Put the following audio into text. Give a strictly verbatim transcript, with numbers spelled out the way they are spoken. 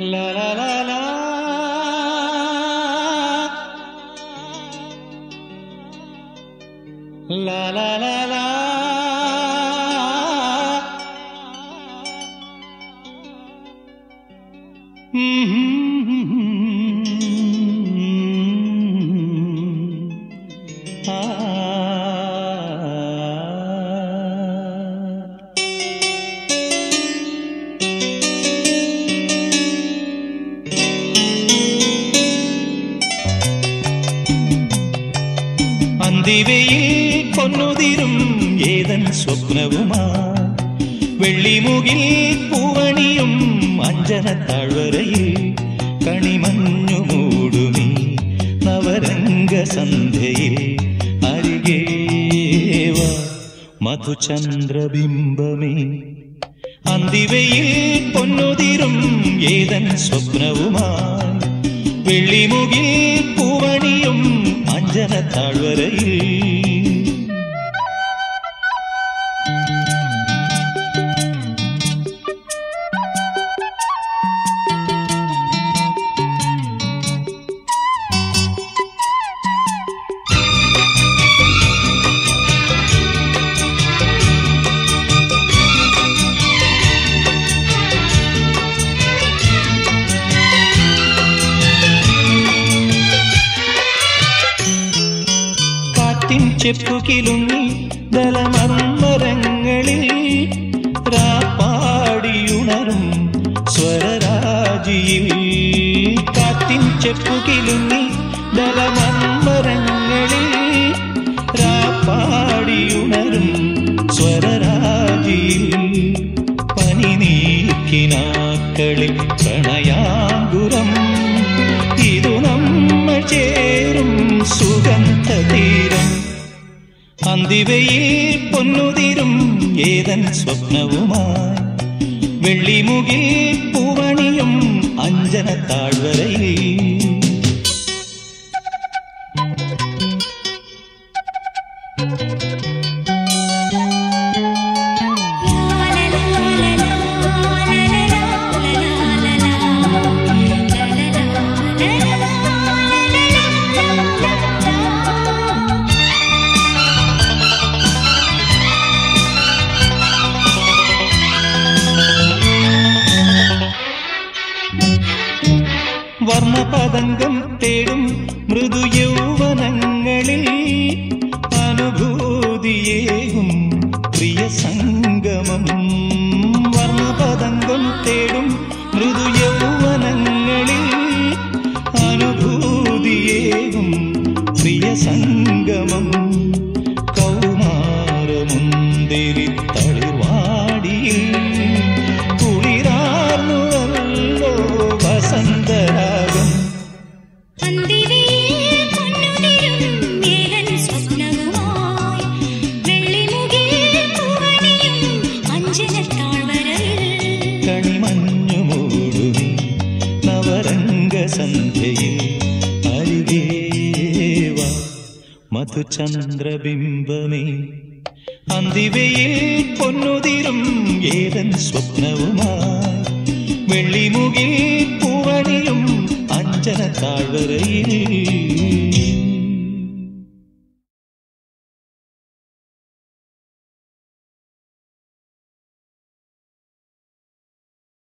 La la la la. La la la la. അന്തിവയിൽ പൊന്നുതിരും ഏതൻ സ്വപ്നവുമാ വെള്ളിമുകിൽ പൂവണിയും അഞ്ജന താഴ്വരയിൽ കണിമഞ്ഞു മൂടുമീ നവരംഗ സന്ധ്യയിൽ അരികേവ മധുചന്ദ്രബിംബമേ. അന്തിവയിൽ പൊന്നുതിരും ഏതൻ സ്വപ്നവുമായി വെള്ളിമുകിൽ പൂവണിയും അഞ്ജന താഴ്വരയിൽ ചെപ്പുകിലുങ്ങി ദലമർമരങ്ങളിൽ രാപ്പാടിയുണരും സ്വരരാജിയിൽ. കാറ്റിൻ ചെപ്പുകിലുങ്ങി ദലമർമരങ്ങളിൽ രാപ്പാടിയുണരും സ്വരരാജിയിൽ. പനി നീക്കിനാക്കളിൽ പ്രണയാങ്കുരം ഇതു നമ്മൾ ചേരും സുഗന്ധ തീരം. അന്തിവയിൽ പൊന്നുതിരും ഏതൻ സ്വപ്നവുമായി വെള്ളിമുകിൽ പൂവണിയും അഞ്ജന താഴ്വരയിൽ വർണ്ണപതംഗം തേടും മൃദു യൗവനങ്ങളിൽ അനുഭൂതിയേകും പ്രിയ സംഗമം. വർണ്ണപതംഗം തേടും മൃദു യൗവനങ്ങളിൽ അനുഭൂതിയേകും പ്രിയ സംഗമം. കൗമാരമുന്തിരി തളിർവാടിയിൽ കുളിരാർന്നുവല്ലോ വസന്തരാഗം. കണിമഞ്ഞു മൂടുമീ നവരംഗ സന്ധ്യയിൽ അരികേവ മധുചന്ദ്രബിംബമേ. അന്തിവയിൽ പൊന്നുതിരും ഏതൻ സ്വപ്നവുമായി വെള്ളിമുകിൽ പൂവണിയും അഞ്ജന താഴ്വരയിൽ